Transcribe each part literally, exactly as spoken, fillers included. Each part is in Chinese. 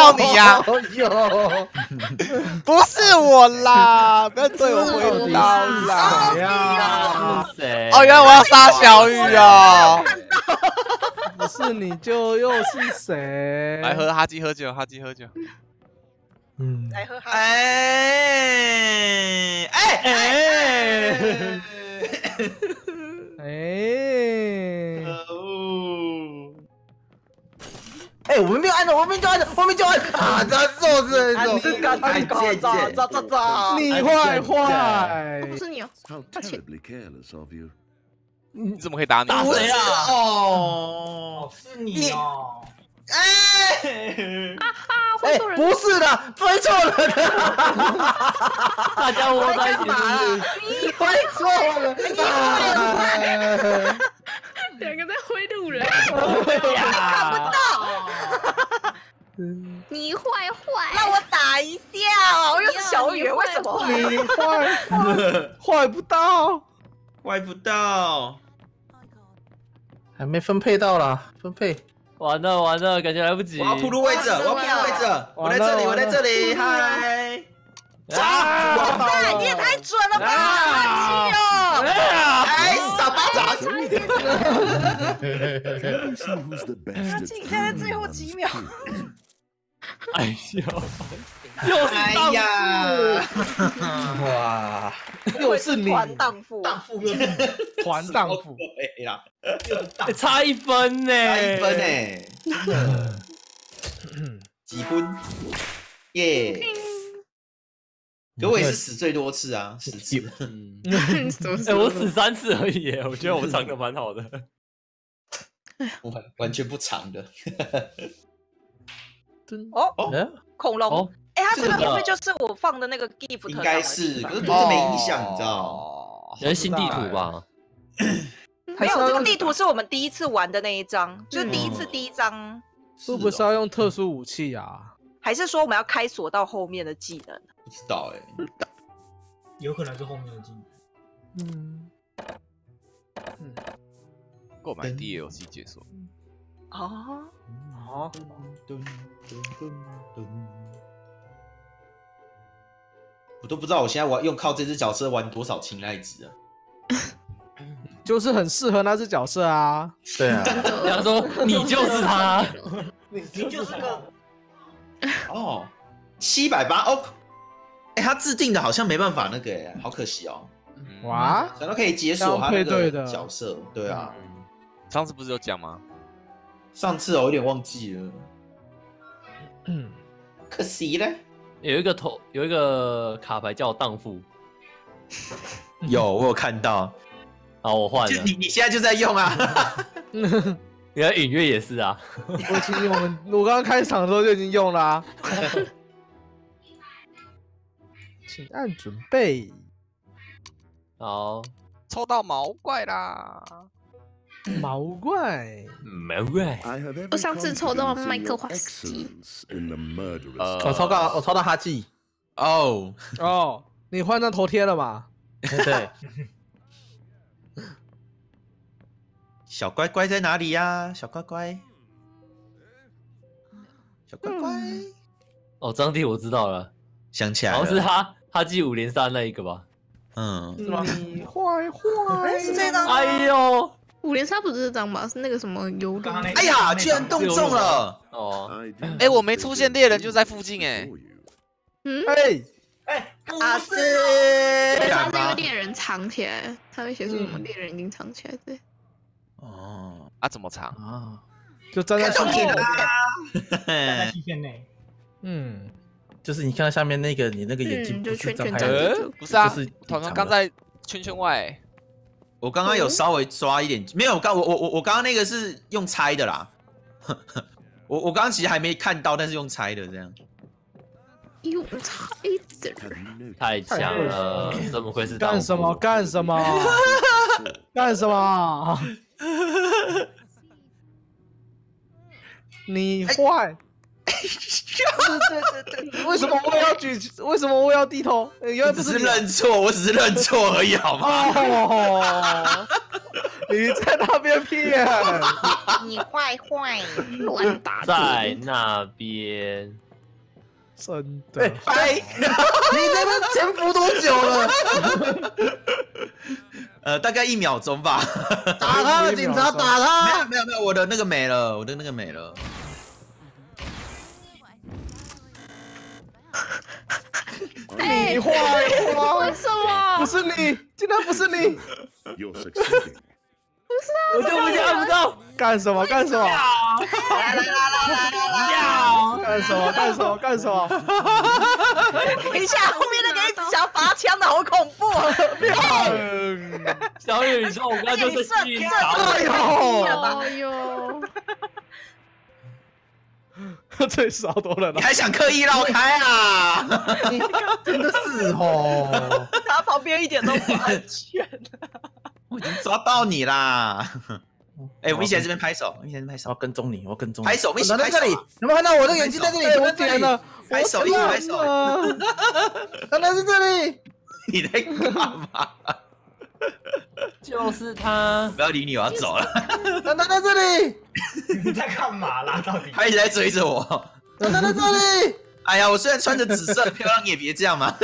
到你呀！ 有， 不是我啦，不要对我挥刀啦！ 谁呀？ 谁？ 哦，原来我要杀小雨哦！ 不是你就又是谁？ 来喝哈基喝酒，哈基喝酒。 嗯， 来喝哈。 哎哎哎哎， 哦！哎，我们没有按的，我们就按的，我们就按啊！这做这啊， 种， 你是干哎干姐渣姐， 渣渣渣！ 你坏坏， 不是你哦， How terribly careless of you. 你怎么可以打你？ 打谁啊？ 哦， 是你哦。 哎啊啊，会哎， 错人， 不是的，追错了的， 大家窝在一起是不是？ 追错了， 两个在挥路人， 看不到， 你坏坏， 让我打一下哦！又是小雨，为什么？ 你坏坏坏不到， 歪不到， 还没分配到啦，分配。 完了完了，感觉来不及。 我要铺路位置，我要铺路位置，我在这里，我在这里，嗨！ 啊！ 哇塞，你也太准了吧！好气哦！ 哎，傻巴掌！ Shall we see who's the best at 竟然在最后几秒。 哎呦，又是哎呀！ 哇，又是你， 团荡妇， 荡妇又是团荡妇， 对呀， 哎差一分呢， 差一分哎，真的，几分？耶！可我也是死最多次啊，十次。 嗯， 什么哎，我死三次而已耶，我觉得我藏的蛮好的。 完完全不长的。 哦， 哦， 恐龙哦， 哎，它这个这个会不会就是我放的那个 gift？ 应该是，可是对这没影响，你知道？ 哦也是新地图吧？ 没有，这个地图是我们第一次玩的那一张，就是第一次第一张。 会不会是要用特殊武器啊？ 还是说我们要开锁到后面的技能？ 不知道哎。 有可能是后面的技能。 嗯嗯， 购买 D L C 解锁。 哦， 好， 我都不知道我现在玩用靠这只角色玩多少青睐值啊！ 就是很适合那只角色啊。 对啊， 他说你就是他， 你就是个哦，七百八哦，哎，他制定的好像没办法那个哎，好可惜哦。 哇， 想到可以解锁他那个配对的角色，对啊。 上次不是有讲吗？ 上次我有点忘记了， 嗯， 可惜了。 有一个头有一个卡牌叫荡妇， 有我有看到， 好，我换了。 就你你现在就在用啊。 你看隐约也是啊， 我已经用了，我刚刚开场的时候就已经用了啊。请按准备。 好， 抽到毛怪啦！ 毛怪， 没怪。 I have every 我上次抽到 confidence in 麦克 your 华斯基 excellence in the murderous. 呃我抽到，我抽到哈记。 哦， 哦，你换成头贴了嘛？ 对， 小乖乖在哪里呀？小乖乖，小乖乖， 哦，张帝我知道了， 想起来好像是了。 他他记五连杀那一个吧？ 嗯， 你坏坏， 是这张吗？ 哎呦， 五连杀不是这张吧？是那个什么游轮刚刚那哎呀，居然动中了！ 哦， I did 哎，我没出现，猎人就在附近哎。 for you. 嗯， 哎， 哎， 阿斯， 他是因敢吗为猎人藏起来，他会写出什么猎人已经藏起来对。 哦啊，怎么藏？ 啊，就站在上面。 站在细线内。 嗯， 就是你看到下面那个，你那个眼睛嗯， 不就是圈张开的， 呃圈站着就， 不是啊， 就是团团隐藏的刚在圈圈外。 我刚刚有稍微抓一点，没有，刚我我我我刚刚那个是用猜的啦。我我刚刚其实还没看到，但是用猜的这样。 用猜的， Have you noticed? 太强了，怎么会是荡妇干什么？干什么？干什么？你坏！对对对对，为什么我也要举？为什么我也要低头？呃原来不只是是你认错，我只是认错而已，好吗？ 哦，你在那边骗！ 你坏坏， 乱打在那边？ 真的。 拜， 你那边潜伏多久了？ 呃，大概一秒钟吧。 打他了，警察打他！ 没有没有没有，我的那个没了，我的那个没了。 你坏话， 为什么？ 不是你，竟然不是你！ You're succeeding. 我就不想不到。 干什么？干什么？ 来来来来来来干什么？干什么？干什么？ 等一下，后面那个一直想要拔枪的好恐怖哦！ 小雨，你说我刚刚就是幸运打哎我。 哎呦， 最少多了你还想刻意绕开啊？ 真的是哦。 他旁边一点都不安全。 我已经抓到你啦！哎，我们一起来这边拍手，我们一起来这边拍我要手， 跟踪你，我要跟踪你。 拍手，我们一起拍手在这里，有没有看到我的眼睛在这里？多点了， 拍手，一起拍手。 原来是这里。 你在干嘛？ 就是他。 不要理你，我要走了。 蛋蛋在这里， 你在干嘛啦？到底？ 他一直在追着我。 蛋蛋在这里。 哎呀，我虽然穿着紫色漂亮，你也别这样嘛。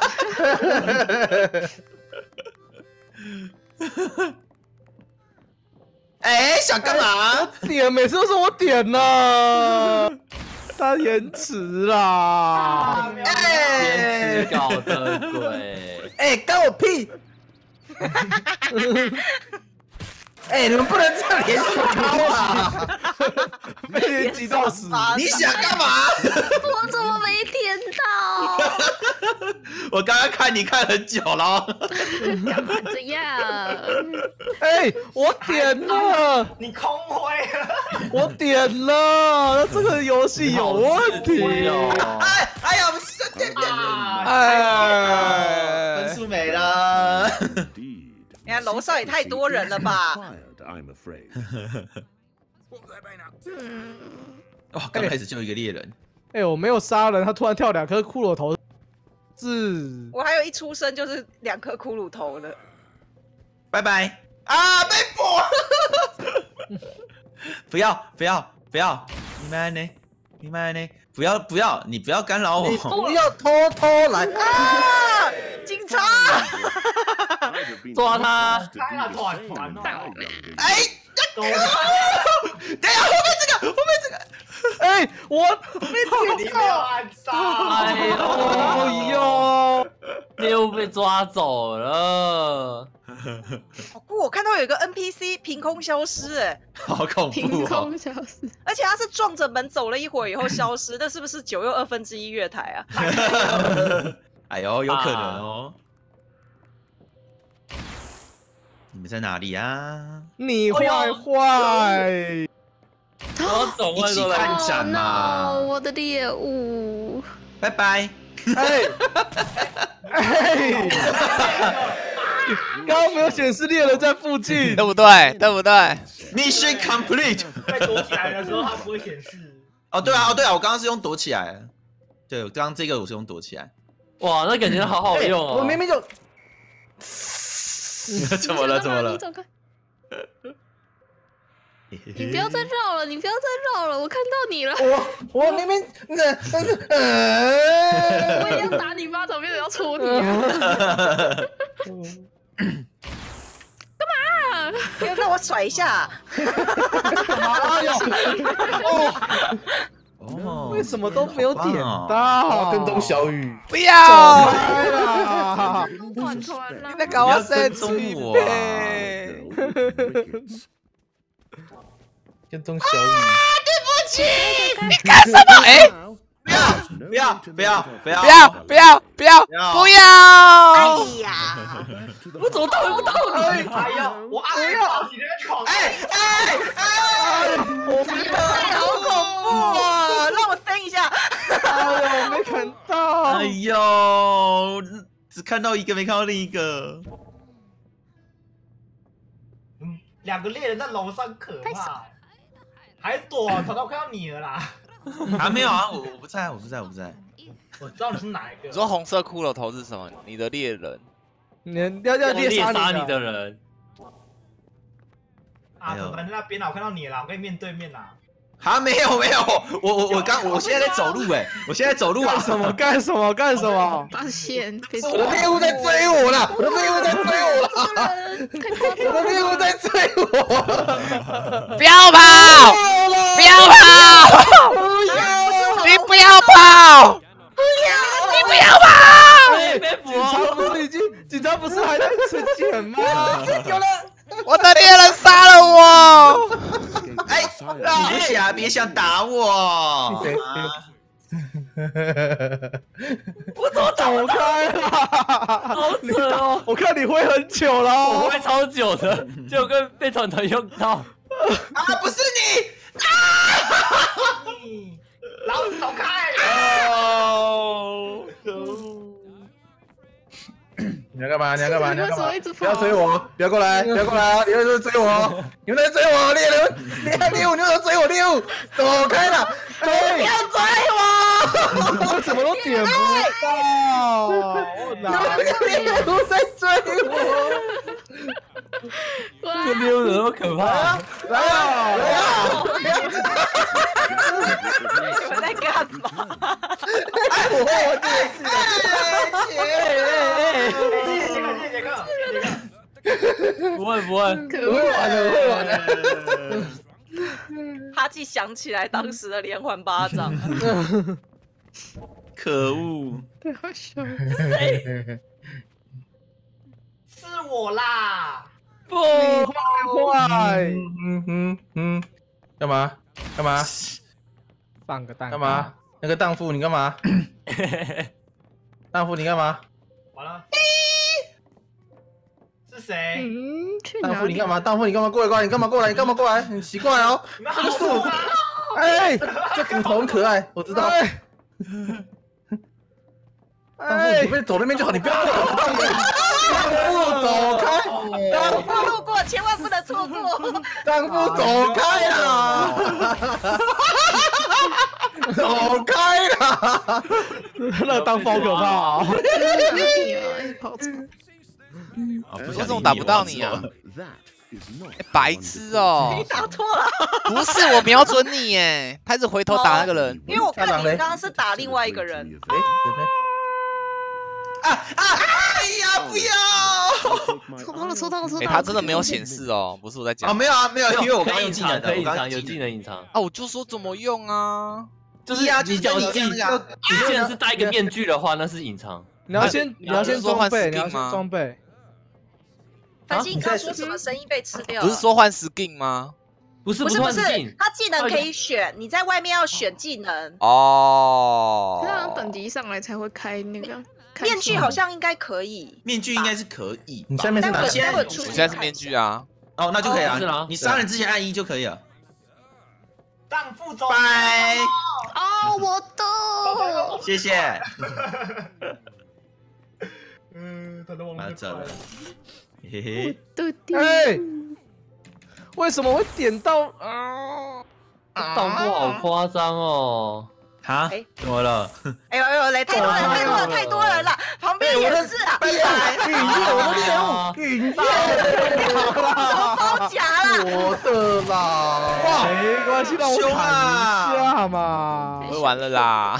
哎，想干嘛？ 点每次都是我点呢，他延迟啦！ 颜值搞的鬼！ 哎，干我屁！哎，你们不能这样连续敲啊！被连击到死！ 你想干嘛？ 我怎么没点到？ 我刚刚看你看很久了。 干嘛这样？ 哎，我点了， 你空挥了。 我点了，这个游戏有问题哦！ 哎哎呀，我们是点点， 哎， 分数没了。 Indeed. 你看楼上也太多人了吧？ Required, I'm afraid. 嗯， 哇，刚开始就一个猎人， 哎，我没有杀人，他突然跳两颗骷髅头，是我还有一出生就是两颗骷髅头的。 拜拜啊，被捕！不要不要不要，你们呢？你们呢？不要不要，你不要干扰我！ 你不要偷偷来啊！警察！ 抓他！ 开了团团哦！ 哎， 走！ 等一下，后面这个，后面这个， 哎，我你没有按上！ 哎呦， 哎呦， 猎物被抓走了。 好酷！我看到有一个 N P C 凭空消失，哎， 好恐凭怖哦！ 空消失。 而且他是撞着门走了一会儿以后消失，那是不是九又二分之一月台啊？ 哎呦，有可能哦。你们在哪里啊？ 你坏坏！ 我总会说来一起看展嘛 Oh no， 我的猎物。 拜拜。 哎哎，刚刚没有显示猎人在附近， 对不对？对不对？ Mission complete。 在躲起来的时候，它不会显示。 哦，对啊，哦对啊，我刚刚是用躲起来。对，我刚刚这个我是用躲起来。 哇，那感觉好好用哦！ 我明明就怎么了？怎么了你？走开！你不要再绕了，你不要再绕了，我看到你了。 我我明明那呃， 我也要打你巴掌，没有要戳你啊！干嘛？ 要让我甩一下。 哎呦， 哦， 为什么都没有点好到？ 跟踪小雨， 不要！ 开啦！ 团团了你。在搞我生气不要跟踪我啊呗！ 跟踪小雨。 你干什么？哎， 不要不要不要不要不要不要不要不要！ 哎呀， 我怎么动也不动？ 哎呀，我按到你那闯！ 哎哎哎！ 我没哎，好恐怖啊！让我升一下。 哎呦，没看到！ 哎呦，只看到一个，没看到另一个。 嗯，两个猎人在楼上可怕，还躲，跑到看到你了啦！ 啊，没有啊，我我不在，我不在，我不在。 我知道你是哪一个。 你说红色骷髅头是什么？你的猎人？ 你要要猎猎杀杀你的人。 啊，可能那边啊，我看到你了，我跟你面对面啦。 啊，没有没有，我我我刚我现在在走路哎，我现在走路啊！ 干什么干什么干什么？ 发现被我的猎物在追我了，我的猎物在追我了，我的猎物在追我！ 不要跑！不要跑！你不要跑！你不要跑！ 警察不是已经，警察不是还在吃碱吗？有了。 我的猎人杀了我！ 哎，别想别想打我！ 我怎么走开啦！ 好扯哦！ 我看你会很久了， 我会超久的，就跟被团团用到。 啊，不是你！啊！ 老子走开！ 哦，可恶！ 你要干嘛？你要干嘛？你要干嘛？ 不不要追我！不要过来！不要过来！你们在追我！你们在追我！猎人！猎猎物！你们在追我！猎物！走开了！不要追我！我怎么都点不到？我哪猎物在追我？ 这猎物怎么那么可怕？ 来啊！来啊！ 你们在干嘛？ 哎，我我这次， 不会不会， 可我会玩的，我会玩的。 哈基想起来当时的连环巴掌， 可恶！ 太好笑了。 是我啦！ 不， 坏！嗯嗯嗯，干嘛？干嘛？ 放个蛋干嘛？那个荡妇，你干嘛？荡妇，你干嘛？ 完了，是谁？ 嗯，去哪里？ 荡妇，你干嘛？荡妇，你干嘛过来？过来，你干嘛过来？你干嘛过来？很奇怪哦。 你们好树啊！ 哎，这骨头很可爱，我知道。荡妇，你被走那边就好，你不要过来。荡妇，走开！ 荡妇路过，千万不能错过。 荡妇，走开啦！走开啦！ 那当风可怕啊！ 跑走。 为什么打不到你啊？欸、白痴哦！ 你打错了， 不是我瞄准你耶，他一直回头打那个人。 因为我看你刚刚是打另外一个人。 哎， 啊啊！哎呀，不要！ 抽到了，抽到了，抽到了！ 哎，他真的没有显示哦，不是我在讲。 啊，没有啊，没有，因为我刚可以隐藏， 用技能的， 可以隐藏， 我刚刚有技能隐藏。 啊，我就说怎么用啊？ 就是你脚技，你既然是戴一个面具的话，那是隐藏。 你要先，你要先装备，你要先装备。 繁星刚说什么声音被吃掉？ 不是说换 skin 吗？ 不是不是不是，他技能可以选，你在外面要选技能。 哦。 他好像等级上来才会开那个面具，好像应该可以。 面具应该是可以。 你下面是哪？ 我现我现在是面具啊。 哦，那就可以啊。你杀人之前按一就可以了。 荡妇走。 拜。 哦，我的。 谢谢。 嗯，他都忘了走了。嘿嘿。 哎，为什么会点到啊？ 荡妇好夸张哦！ 哈？怎么了？ 哎呦哎呦嘞，太多人，太多人，太多人了，旁边也是啊。 哎呀，陨月，我的猎物，陨月， 包夹了。 我的啦！ 哇，没关系，让我砍一下嘛。 会完了啦。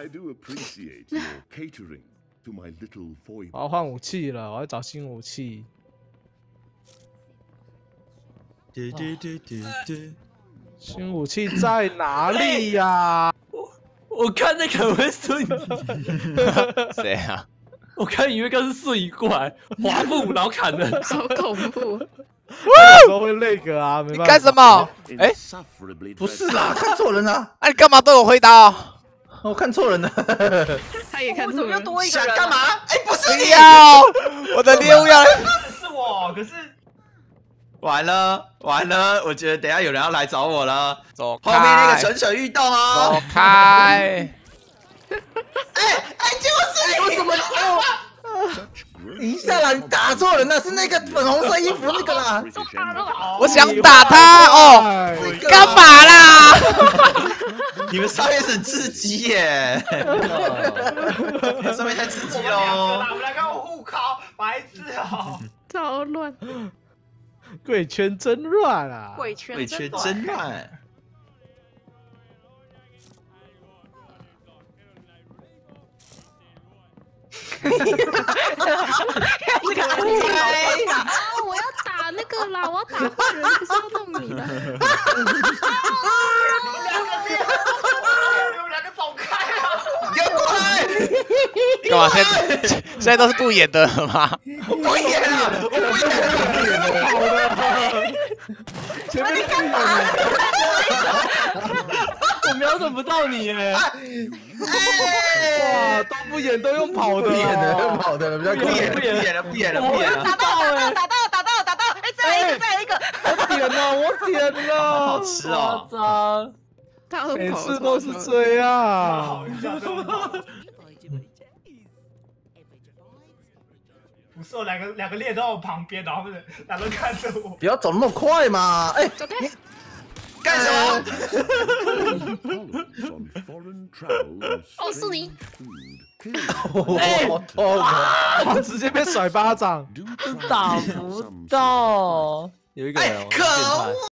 我要换武器了，我要找新武器。 对对对对对， 新武器在哪里呀？ 我我看那个会瞬移。 谁啊？ 我看以为刚是瞬移过来，滑步然后砍人， 好恐怖。 有时候会那个啊，没办法。 你干什么？哎， 不是啦，看错人了。 哎，你干嘛对我挥刀？ 我看错人了。 他也看错人。 又多一个人。 想干嘛？哎，不是你。 要，我的猎物要。 是我，可是。 完了完了，我觉得等下有人要来找我了。 走开！ 后面那个蠢蠢欲动哦。 走开！ 哎哎，就是你！ 为什么？你下来，你打错人了，是那个粉红色衣服那个啦。 我想打他哦，干嘛啦？ 你们上面很刺激耶！上面太刺激喽！ 我们来跟我互考，白痴哦！ 超乱。 贵圈真乱啊！ 贵圈贵圈真乱。 这个安静好啊！我要打那个啦，我要打坏人，可是要弄你的。 你们两个别，你们两个走开啊！ 给我过来！ 干嘛？现在现在都是不演的了吗？ 我不演了，我不演了， 好的，前面是演的， 我瞄准不到你耶！ 哇，都不演都用跑的， 不演的，用跑的，比较不演了，不演了，不演了，不演了。 打到了，打到了，打到了，打到了！哎，再来一个，再来一个！ 我点了，我点了， 好吃哦！ 脏， 每他都跑次都是这样。 好一下就好。不是哦，两个两个猎都在我旁边，然后他们两个看着我。 不要走那么快嘛！哎， 走开！ 干什么？ 哦，是你。 我痛！ 我直接被甩巴掌。 打不到，有一个人， 可恶！